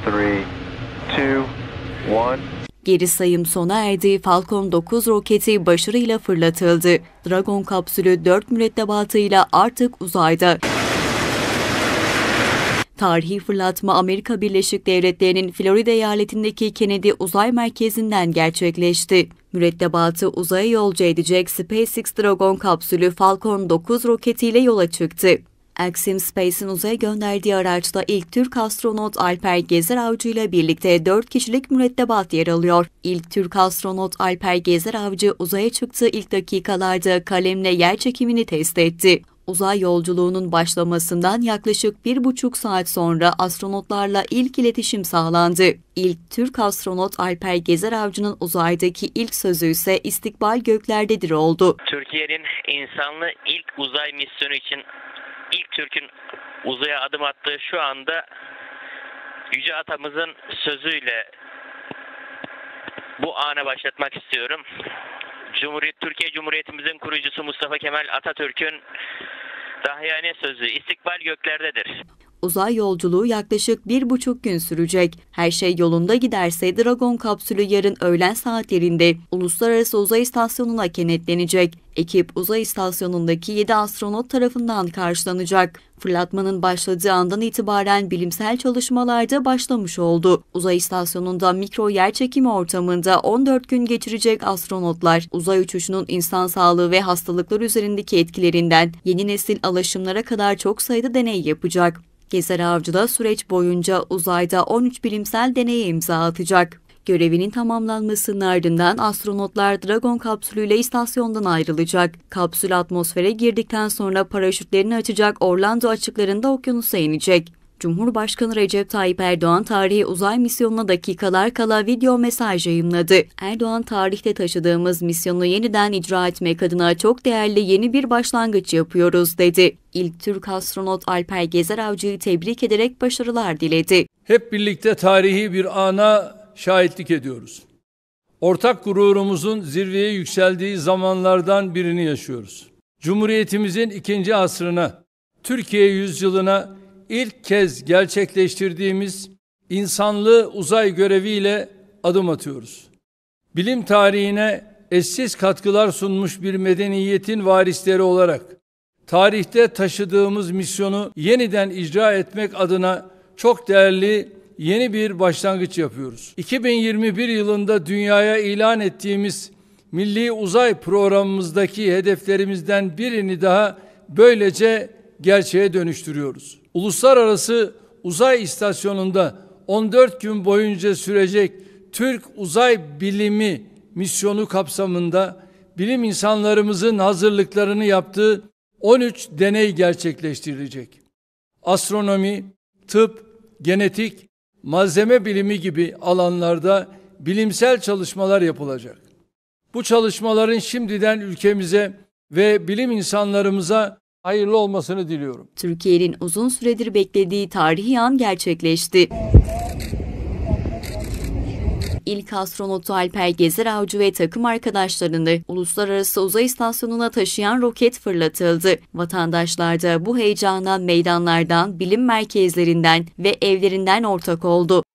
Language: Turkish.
3, 2, 1. Geri sayım sona erdi. Falcon 9 roketi başarıyla fırlatıldı. Dragon kapsülü 4 mürettebatıyla artık uzayda. Tarihi fırlatma Amerika Birleşik Devletleri'nin Florida eyaletindeki Kennedy Uzay Merkezi'nden gerçekleşti. Mürettebatı uzaya yolcu edecek SpaceX Dragon kapsülü Falcon 9 roketiyle yola çıktı. Axiom Space'in uzaya gönderdiği araçta ilk Türk astronot Alper Gezer Avcı ile birlikte 4 kişilik mürettebat yer alıyor. İlk Türk astronot Alper Gezer Avcı uzaya çıktığı ilk dakikalarda kalemle yer çekimini test etti. Uzay yolculuğunun başlamasından yaklaşık 1,5 saat sonra astronotlarla ilk iletişim sağlandı. İlk Türk astronot Alper Gezer Avcı'nın uzaydaki ilk sözü ise "İstikbal göklerdedir" oldu. Türkiye'nin insanlı ilk uzay misyonu için ilk Türk'ün uzaya adım attığı şu anda Yüce Atamızın sözüyle bu ana başlatmak istiyorum. Türkiye Cumhuriyetimizin kurucusu Mustafa Kemal Atatürk'ün dahiyane sözü "İstikbal göklerdedir." Uzay yolculuğu yaklaşık 1,5 gün sürecek. Her şey yolunda giderse Dragon kapsülü yarın öğlen saatlerinde Uluslararası Uzay İstasyonu'na kenetlenecek. Ekip uzay istasyonundaki 7 astronot tarafından karşılanacak. Fırlatmanın başladığı andan itibaren bilimsel çalışmalar da başlamış oldu. Uzay istasyonunda mikro yerçekimi ortamında 14 gün geçirecek astronotlar, uzay uçuşunun insan sağlığı ve hastalıklar üzerindeki etkilerinden yeni nesil alaşımlara kadar çok sayıda deney yapacak. Gezer Avcı da süreç boyunca uzayda 13 bilimsel deneye imza atacak. Görevinin tamamlanmasının ardından astronotlar Dragon kapsülüyle istasyondan ayrılacak. Kapsül atmosfere girdikten sonra paraşütlerini açacak, Orlando açıklarında okyanusa inecek. Cumhurbaşkanı Recep Tayyip Erdoğan tarihi uzay misyonuna dakikalar kala video mesaj yayımladı. Erdoğan, "Tarihte taşıdığımız misyonu yeniden icra etmek adına çok değerli yeni bir başlangıç yapıyoruz" dedi. İlk Türk astronot Alper Gezer Avcı'yı tebrik ederek başarılar diledi. Hep birlikte tarihi bir ana şahitlik ediyoruz. Ortak gururumuzun zirveye yükseldiği zamanlardan birini yaşıyoruz. Cumhuriyetimizin 2. asrına, Türkiye yüzyılına ilk kez gerçekleştirdiğimiz insanlı uzay göreviyle adım atıyoruz. Bilim tarihine eşsiz katkılar sunmuş bir medeniyetin varisleri olarak tarihte taşıdığımız misyonu yeniden icra etmek adına çok değerli yeni bir başlangıç yapıyoruz. 2021 yılında dünyaya ilan ettiğimiz Milli Uzay Programımızdaki hedeflerimizden birini daha böylece gerçeğe dönüştürüyoruz. Uluslararası Uzay İstasyonu'nda 14 gün boyunca sürecek Türk Uzay Bilimi misyonu kapsamında bilim insanlarımızın hazırlıklarını yaptığı 13 deney gerçekleştirilecek. Astronomi, tıp, genetik, malzeme bilimi gibi alanlarda bilimsel çalışmalar yapılacak. Bu çalışmaların şimdiden ülkemize ve bilim insanlarımıza hayırlı olmasını diliyorum. Türkiye'nin uzun süredir beklediği tarihi an gerçekleşti. İlk astronotu Alper Gezer Avcı ve takım arkadaşlarını Uluslararası Uzay İstasyonu'na taşıyan roket fırlatıldı. Vatandaşlar da bu heyecana meydanlardan, bilim merkezlerinden ve evlerinden ortak oldu.